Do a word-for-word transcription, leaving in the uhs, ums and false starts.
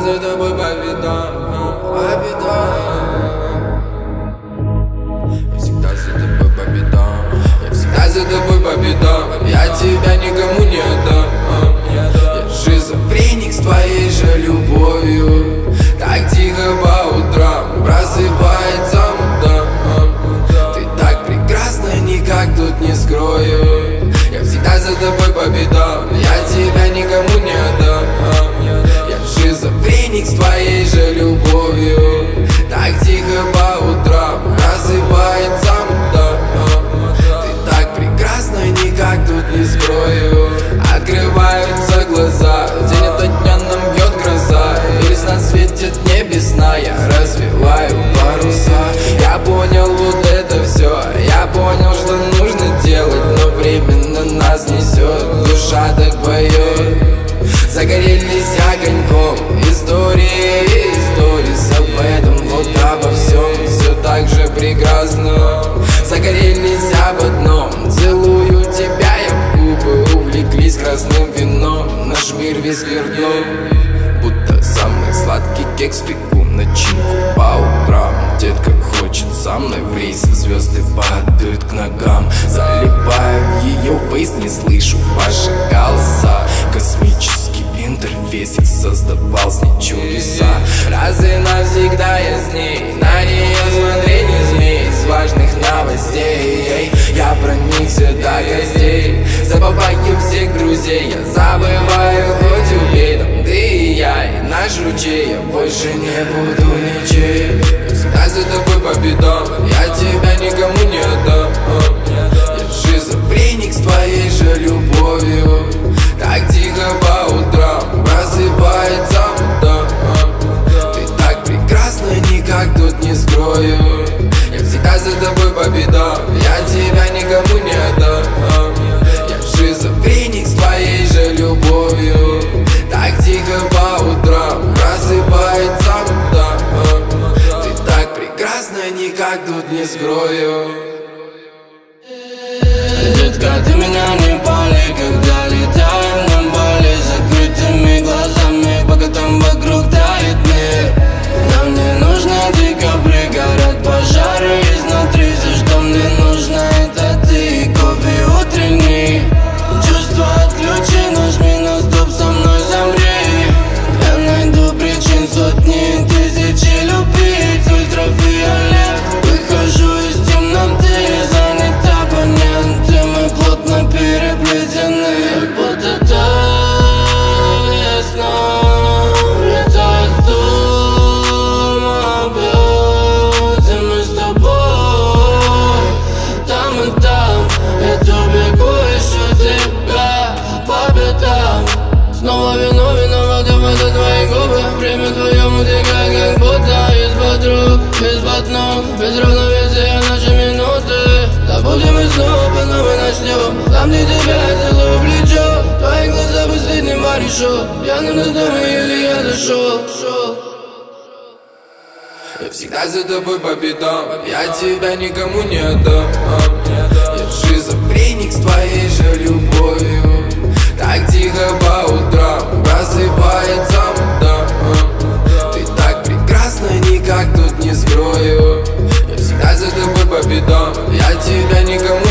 за тобой по пятам, по пятам. Я всегда за тобой по пятам, я всегда за тобой по пятам. Я тебя никому не отдам. Я шизофреник с твоей же любовью, так тихо по утрам просыпается мудак. Ты так прекрасна, никак тут не скрою. Я всегда за тобой по пятам, я тебя никому не отдам. Я шизофреник с твоей же любовью, так тихо по утрам просыпается мудак. Ты так прекрасна, никак тут не скрою. Открываются глаза, день ото дня нам бьет гроза, и весна светит небесна, я развиваю паруса. Я понял вот это все, я понял, что нужно делать, но временно нас несет, душа так поет. Загорелись огоньком истории, истории об этом, вот обо всем, все так же прекрасно. Загорелись об одном, целую тебя я в губы, увлеклись красным вином, наш мир весь вердном. Будто самый сладкий кекс пеку, начинку по утрам. Детка хочет со мной в рейс, звезды падают к ногам. Залипаю в ее фейс, не слышу ваши голоса. Космический интерфейс, я создавал с ней чудеса. Раз и навсегда я с ней, на нее смотреть не змей. С важных новостей я проникся до костей. Забываю всех друзей, я забываю, хоть убей там ты и я, и наш ручей. Я больше не буду ничей. Я всегда за тобой по пятам, я тебя никому не отдам. Я шизофреник с твоей же любовью, так тихо по утрам просыпается мудак. Ты так прекрасна, никак тут не скрою. Я всегда за тобой по пятам, я тебя никому не отдам. Я шизофреник с твоей же любовью, так тихо по утрам просыпается мудак. Ты так прекрасна, никак тут не скрою. Детка, ты меня не пали, когда летаем на Бали закрытыми глазами, пока там вокруг тает мир. Нам не нужно декабрь, горят пожары изнутри. Все, что мне нужно, это ты и кофе утренний. Чувства отключи, нажми на стоп, со мной замри. Я найду причин сотни, тысячи любить. Ультрафиолет, выхожу из темноты, занят абонент, и мы плотно переплетены. Как будто та весна летает дома, будем мы с тобой. Там и там, я то бегу, ищу тебя по пятам. Снова вино, виноваты в это твои губы. Время твоему утекает, как будто из-под рук, из-под ног, без равновесия наши минуты. Забудем и снова по новой начнем. Там, где тебя целую в плечо, твои глаза последним баришо. Пьяным до дома еле я дошел. Я всегда за тобой по пятам, я тебя никому не отдам. Я шизофреник с твоей же любовью, так тихо по утрам просыпается мудак. Ты так прекрасна, никак тут не скрою. Я всегда за тобой по пятам, я тебя никому